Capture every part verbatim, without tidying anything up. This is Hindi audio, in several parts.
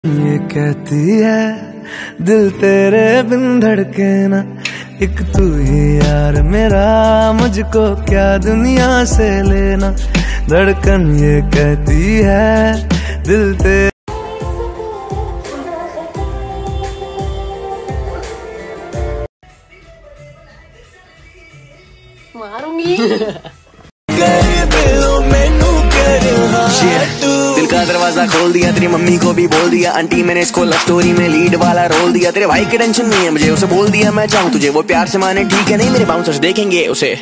ये कहती है दिल तेरे बिन धड़के ना, एक तू ही यार मेरा, मुझको क्या दुनिया से लेना। धड़कन ये कहती है दिल तेरे मारूंगी। दिल का दरवाजा खोल दिया, तेरी मम्मी को भी बोल दिया, आंटी मैंने इसको लव स्टोरी में लीड वाला रोल दिया। तेरे भाई की टेंशन नहीं है मुझे, उसे बोल दिया मैं चाहूँ तुझे, वो प्यार से माने ठीक है, नहीं मेरे बाउंसर्स देखेंगे उसे।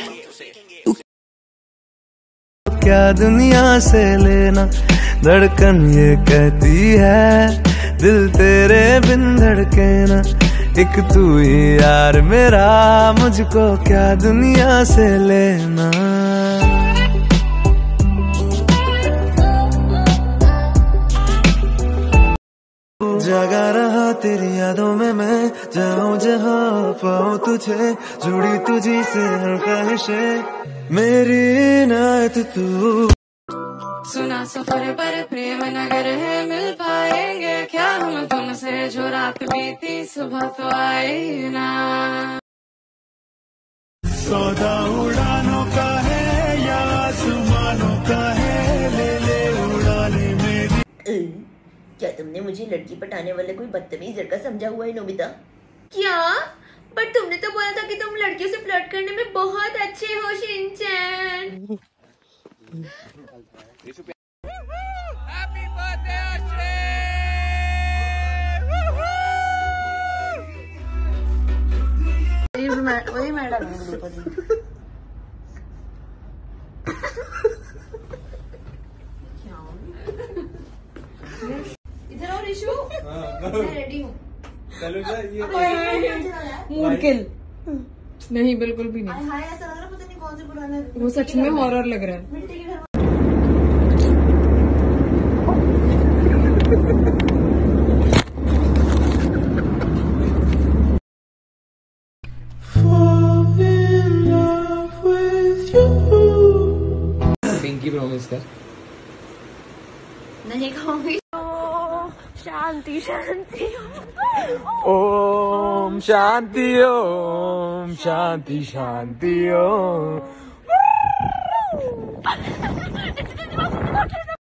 क्या दुनिया से लेना। धड़कन ये कहती है दिल तेरे बिन धड़के ना, एक तू ही यार मेरा, मुझको क्या दुनिया से लेना। जगा रहा तेरी यादों में मैं, जाऊं जहाँ पाऊं तुझे, जुड़ी तुझी से हर ख्वाहिशें, मेरी इनायत तू। सुना सफर पर प्रेम नगर है, मिल पाएंगे क्या हम तुमसे, जो रात बीती सुबह तो आई ना। सौदा उड़ानों का है या आसमानों का है, ले ले उड़ाने मेरी। क्या तुमने मुझे लड़की पटाने वाले कोई बदतमीज लड़का समझा हुआ है नोबिता? क्या? बट तुमने तो बोला था कि तुम लड़कियों से फ्लर्ट करने में बहुत अच्छे हो शिनचैन। Happy birthday आश्रे। वही मैडम इधर और इशू, मैं रेडी हूँ। मूड किल नहीं, बिल्कुल भी नहीं। हाय ऐसा लग रहा है पता नहीं कौन से पुराने, वो सच में हॉरर लग रहा है। मिट्टी के घर। पिंकी प्रॉमिस कर। नहीं कहूँगी। शांति शांति ओम शांति ओम शांति शांति ओम।